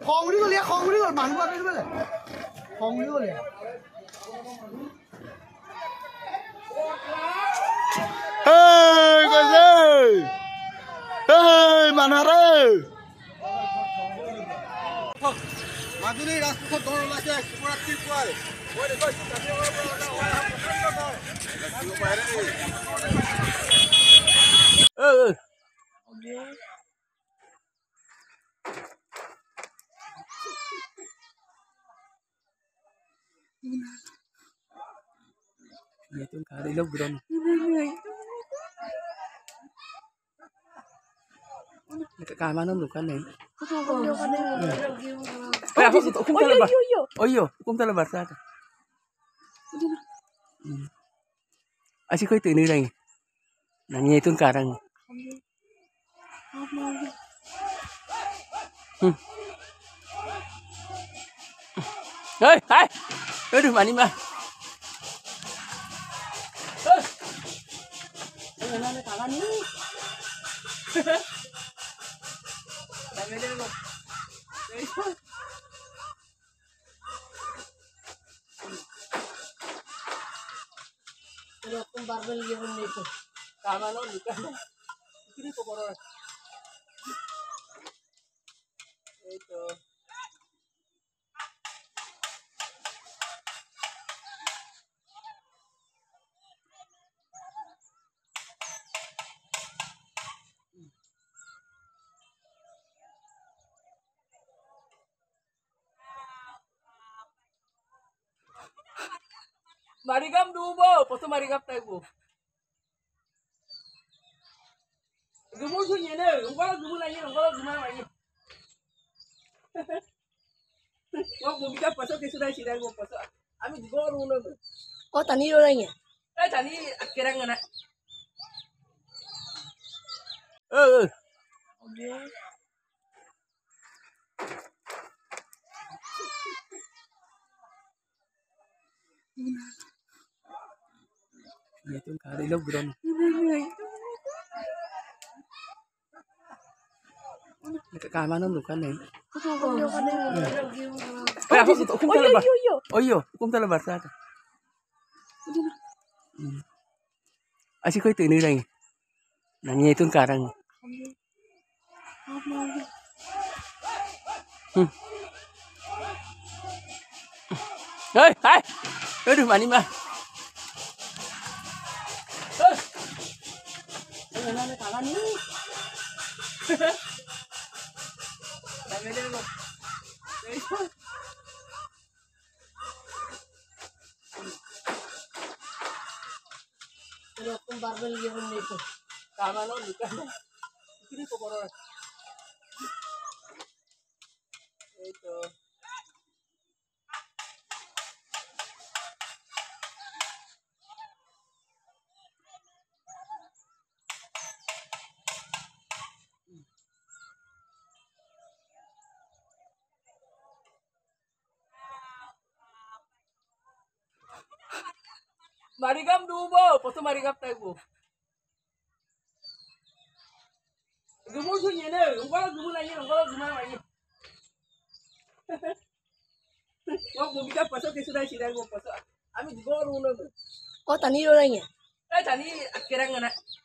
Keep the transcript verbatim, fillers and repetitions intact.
Khong đi rồi, khong đi rồi, màn qua đi rồi. Khong đi rồi. Hey, cái gì? Hey, màn hả đây? Maduri রাস্তা দৌড় লাগে পুরো টিপ করে ওই দেখো তাতে ওরা ওরা এ itu kali lo buron ke kamar non bukan nih eh aku tuh hukum terlebar oh iya hukum terlebar saja asik kau itu ini lagi nanya itu sekarang hmm hei hai aduh mani mah mana kalah nih Ini aku barbel yang itu. Kamu lo bukan? Ini kok baru. Itu. Marigam dubo, poso marigam tayo. Gumul sunya ne, ungkala gumul aja, ungkala gumul aja. Wah, gua bisa poso ke sudah sidang gua poso. Ami juga orang ulo. Oh, tani orangnya? Eh, tani akhirnya ngana. Eh, eh. Itu kali lo buron. Ke kamar non bukan nih. Eh aku tuh hukum terlebar. Oh iya, hukum terlebar saja. Asik kau itu ini lagi. Nanya itu sekarang. Hmm. Hei, hai. Aduh mani mah. Mana kalah nih? Ini aku barbel yang itu. Kamu lo bukan? Ini kok baru. Itu. Marigam dubo, poso marigam tayo. Gumul sunya ne, ungkala gumul aja, ungkala gumul aja. Wah, gua bisa poso ke sudah sidang gua poso. Ami juga orang ulo. Oh, tani orangnya? Eh, tani akhirnya ngana.